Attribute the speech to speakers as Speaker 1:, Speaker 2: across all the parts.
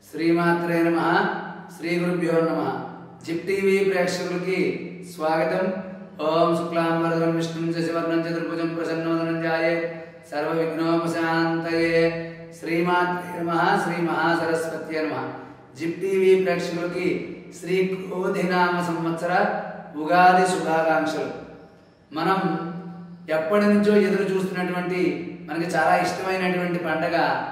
Speaker 1: శ్రీమాత్రే నమః శ్రీ గురుభ్యో నమః జిప్ టీవీ ప్రేక్షకులకి స్వాగతం. ఓం శుక్లాంబరధరం విష్ణుం శశివర్ణం చతుర్భుజం ప్రసన్నవదనం ధ్యాయే సర్వ విఘ్నోపశాంతయే. శ్రీమాత్రే నమః శ్రీ మహాసరస్వత్యే నమః. జిప్ టీవీ ప్రేక్షకులకి శ్రీ క్రోధినామ సంవత్సర ఉగాది శుభాకాంక్షలు. మనం ఎప్పటి నుంచో ఎదురు చూస్తున్నటువంటి మనకి చాలా ఇష్టమైనటువంటి పండగ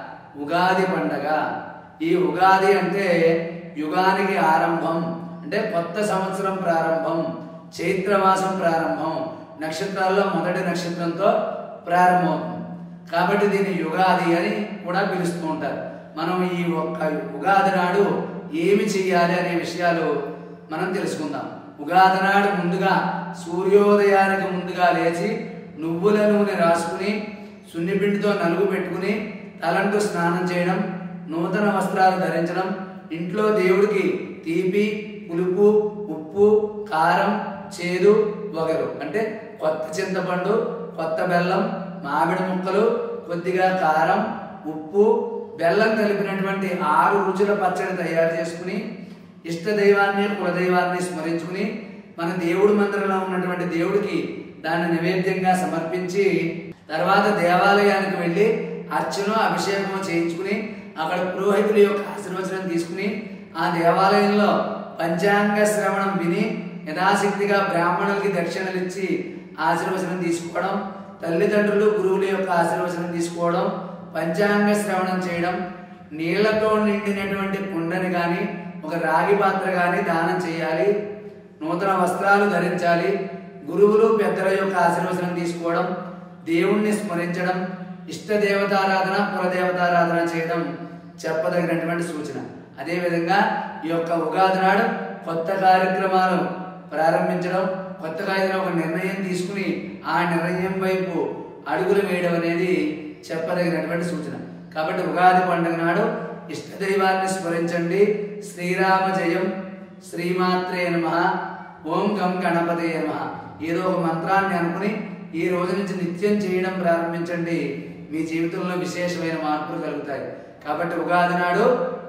Speaker 1: ఉగాది పండగ. ఈ ఉగాది అంటే యుగానికి ఆరంభం, అంటే కొత్త సంవత్సరం ప్రారంభం, చైత్రమాసం ప్రారంభం, నక్షత్రాల్లో మొదటి నక్షత్రంతో ప్రారంభమవుతుంది. కాబట్టి దీన్ని యుగాది అని కూడా పిలుస్తూ ఉంటారు. మనం ఈ ఒక్క ఉగాది నాడు ఏమి చెయ్యాలి అనే విషయాలు మనం తెలుసుకుందాం. ఉగాది నాడు ముందుగా సూర్యోదయానికి ముందుగా లేచి నువ్వుల నూనె రాసుకుని సున్నిపిండితో నలుగు పెట్టుకుని తలంటూ స్నానం చేయడం, నూతన వస్త్రాలు ధరించడం, ఇంట్లో దేవుడికి తీపి, పులుపు, ఉప్పు, కారం, చేదు, వగరు అంటే కొత్త చింతపండు, కొత్త బెల్లం, మామిడి ముక్కలు, కొద్దిగా కారం, ఉప్పు, బెల్లం కలిపినటువంటి 6 రుచుల పచ్చడి తయారు చేసుకుని ఇష్ట దైవాన్ని కులదైవాన్ని స్మరించుకుని మన దేవుడి మందిరంలో ఉన్నటువంటి దేవుడికి దాన్ని నైవేద్యంగా సమర్పించి తర్వాత దేవాలయానికి వెళ్ళి అర్చన అభిషేకం చేయించుకుని అక్కడ పురోహితుల యొక్క ఆశీర్వచనం తీసుకుని ఆ దేవాలయంలో పంచాంగ శ్రవణం విని యథాశక్తిగా బ్రాహ్మణులకి దక్షిణలు ఇచ్చి ఆశీర్వచనం తీసుకోవడం, తల్లిదండ్రులు గురువుల యొక్క ఆశీర్వచనం తీసుకోవడం, పంచాంగ శ్రవణం చేయడం, నీళ్లతో నిండినటువంటి కుండని కానీ ఒక రాగి పాత్ర కానీ దానం చేయాలి, నూతన వస్త్రాలు ధరించాలి, గురువులు పెద్దల యొక్క ఆశీర్వచనం తీసుకోవడం, దేవుణ్ణి స్మరించడం, ఇష్ట దేవతారాధన కులదేవతారాధన చేయడం చెప్పదగినటువంటి సూచన. అదేవిధంగా ఈ యొక్క ఉగాది నాడు కొత్త కార్యక్రమాలు ప్రారంభించడం, కొత్తగా ఏదైనా ఒక నిర్ణయం తీసుకుని ఆ నిర్ణయం వైపు అడుగులు వేయడం అనేది చెప్పదగినటువంటి సూచన. కాబట్టి ఉగాది పండుగ నాడు ఇష్టదైవాన్ని స్మరించండి. శ్రీరామ జయం, శ్రీమాత్రే నమః, ఓం గం గణపతే నమః ఏదో ఒక మంత్రాన్ని అనుకుని ఈ రోజు నుంచి నిత్యం చేయడం ప్రారంభించండి. మీ జీవితంలో విశేషమైన మార్పులు కలుగుతాయి. కాబట్టి ఉగాది నాడు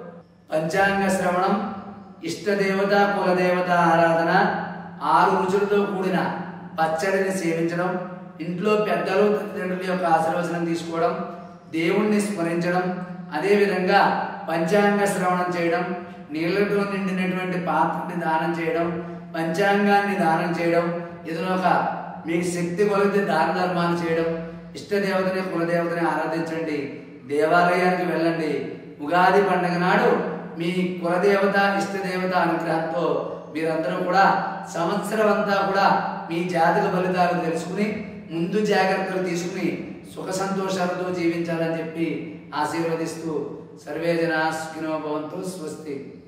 Speaker 1: పంచాంగ శ్రవణం, ఇష్టదేవత కులదేవత ఆరాధన, 6 రుచులతో కూడిన పచ్చడిని సేవించడం, ఇంట్లో పెద్దలు తల్లిదండ్రుల యొక్క ఆశీర్వచనం తీసుకోవడం, దేవుణ్ణి స్మరించడం, అదేవిధంగా పంచాంగ శ్రవణం చేయడం, నీళ్లతో నిండినటువంటి పాత్రని దానం చేయడం, పంచాంగాన్ని దానం చేయడం, ఏదైనా ఒక మీకు శక్తి కొలితే దాన ధర్మాలు చేయడం, ఇష్టదేవతని కులదేవతని ఆరాధించండి, దేవాలయానికి వెళ్ళండి. ఉగాది పండుగ నాడు మీ కులదేవత ఇష్టదేవత అనుగ్రహంతో మీరందరూ కూడా సంవత్సరం అంతా కూడా మీ జాతక ఫలితాలు తెలుసుకుని ముందు జాగ్రత్తలు తీసుకుని సుఖ సంతోషాలతో జీవించాలని చెప్పి ఆశీర్వదిస్తూ సర్వే జనా సుఖినో భవంతు. స్వస్తి.